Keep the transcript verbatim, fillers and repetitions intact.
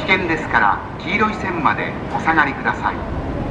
険ですから黄色い線までお下がりください。